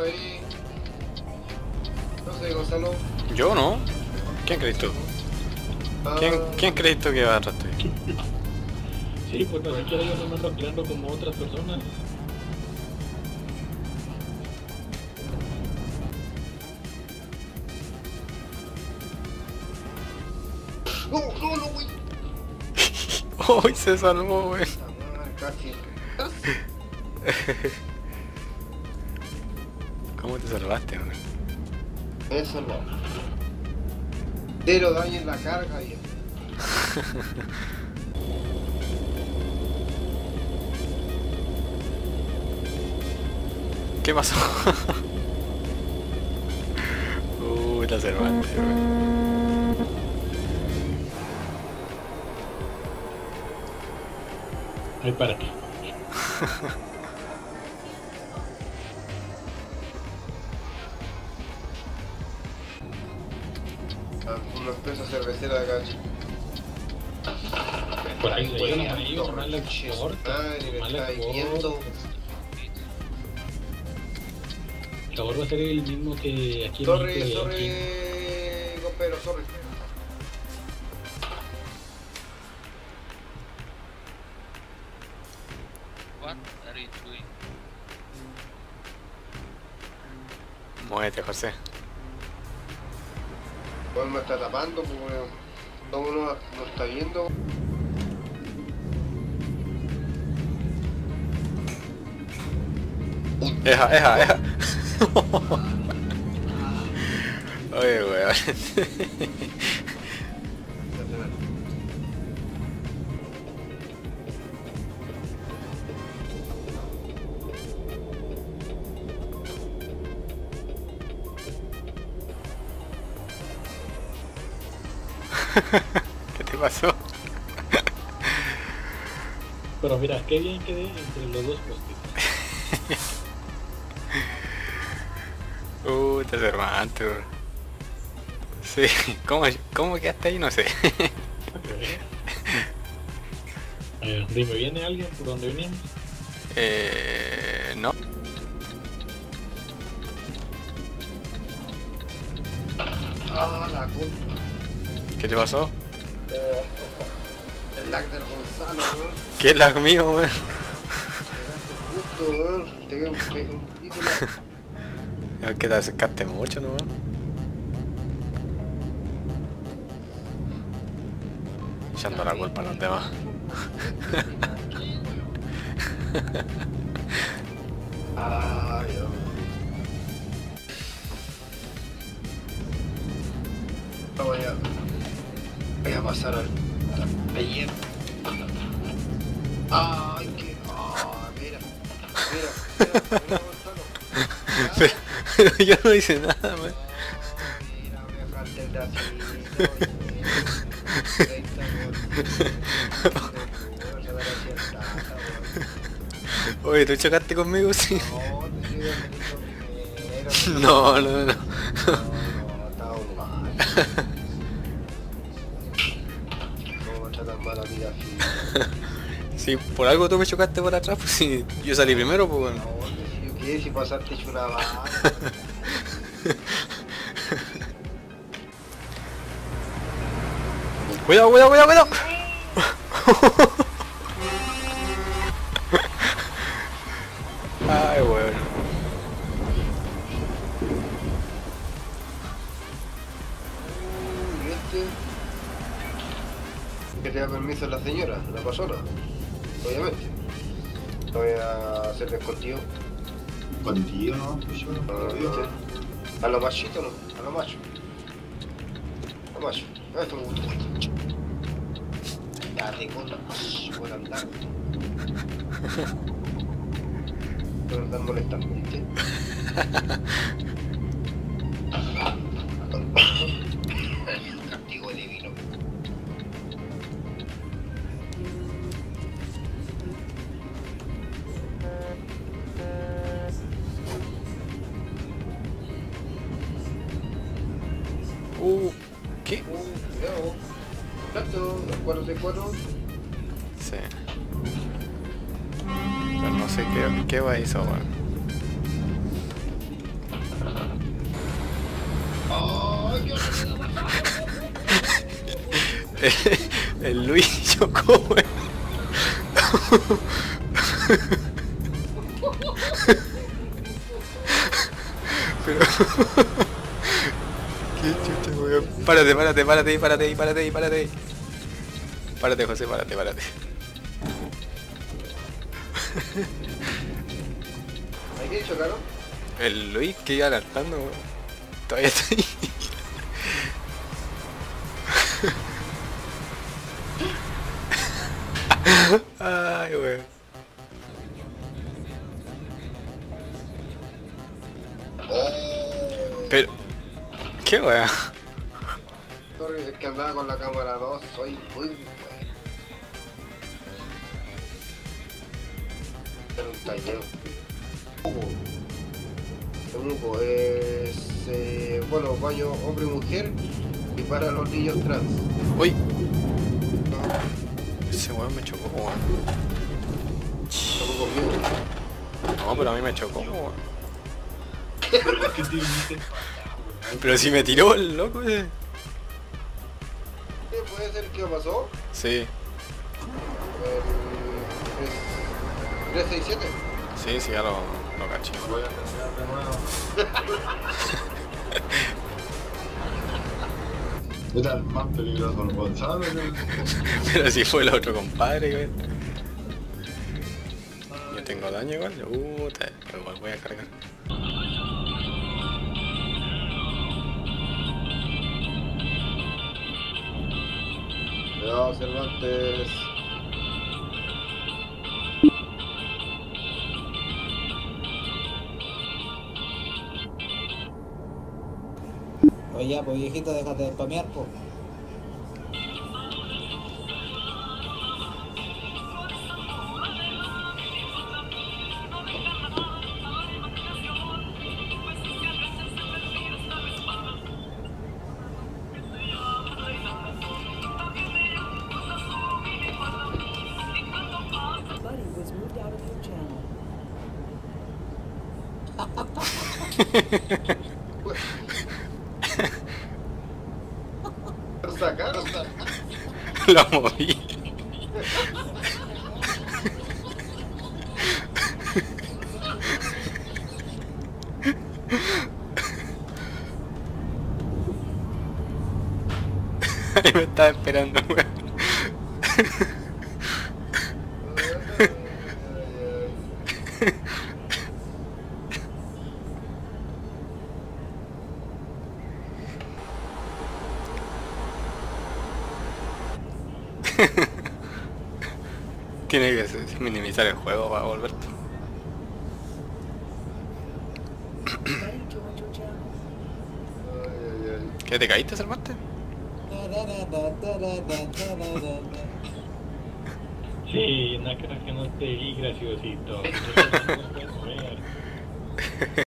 ahí. No sé, Gonzalo. Yo no. ¿Quién crees tú? ¿Quién crees tú que va atrás tuyo? Sí, pues no siquiera yo no me ando creando como otras personas. No, güey. ¡Uy, se salvó, wey! Casi. ¿Cómo te salvaste, wey? Eso no. Cero daño en la carga y... ¿Qué pasó? La Cervantes, wey. Ay, para qué. Una empresa cervecera de acá. Por ahí le Güey, llegan a ellos, mal el che, corte, madre, me mal está el viendo. corte. El sabor va a ser el mismo que aquí en Sorry, México y sorry, aquí. copero, sorry. What are you doing? Muévete, José. Pues me está tapando, pues weón. ¿Cómo no está viendo? Eja. Oye, weón. ¿Qué te pasó? Pero mira, qué bien quedé entre los dos postes. Te Cervantes, weón. Sí, ¿cómo quedaste ahí? No sé. Dime, ¿viene alguien por donde veníamos? No. Ah, la culpa. ¿Qué te pasó? El lag del Gonzalo, weón. ¿Qué lag mío, weón? Justo, weón. Te veo un poquito lag. Es que te acercaste mucho, ¿no? Echando la culpa a los demás. Ay, Dios. Voy a pasar al taller. Ay, qué... Ah, mira, Gonzalo. Pero yo no hice nada, man. Mira, me falta el bracito. Oye, ¿tú chocaste conmigo? Sí. No, No. estaba mal. ¿Cómo me tratan mal a mi vida? Sí, por algo tú me chocaste por atrás, pues sí. Yo salí primero, pues bueno. No, si yo qué, si pasaste hecho una bala. Cuidado. Ay, weón. ¿Y este? Que te da permiso la señora, la persona. Obviamente. Voy a hacerles contigo. Contigo, ¿no? Pues yo no. ¿Viste? A lo machito, no, a lo macho. A lo macho. A esto me gusta. Ya rico, no. Buen andar. Buen andar molestando, ¿viste? Castigo divino. ¿Qué? Cuidado. Tanto, los 464. Sí. Pero no sé qué va a hizo, weón. El Luis chocó, weón. Pero... Qué chucha, weón. Párate, párate, párate, párate, párate, párate. Párate, José, párate, párate. ¿Hay que chocaron? El Luis que iba adelantando, weón. Todavía está ahí. Ay, weón. Pero... ¿Qué weón? Sorry, es que andaba con la cámara 2, soy muy bueno. Era un taller. Temuco es... bueno, baño hombre y mujer y para los niños trans. Uy. Ese weón me chocó, weón. Estamos conmigo. No, pero a mí me chocó, weón. ¿Qué te viste? Pero si me tiró el loco ese. ¿Qué puede ser que pasó? Sí, El 367. sí, sí, ya lo caché. Voy a empezar de nuevo. Era el más peligroso el Gonzalo. Pero si fue el otro compadre, weón. Yo tengo daño igual, igual voy a cargar. Cuidado, Cervantes. Oye, ya, pues viejito, déjate de spamear, pues. Buddy was moved out of your channel. Lo sacaron. Lo moví. Ahí me estaba esperando, weón. Tiene que minimizar el juego para volver. Buddy joined your channel. ¿Qué te caíste, Cervantes? Sí, no creo que no te vi, graciosito.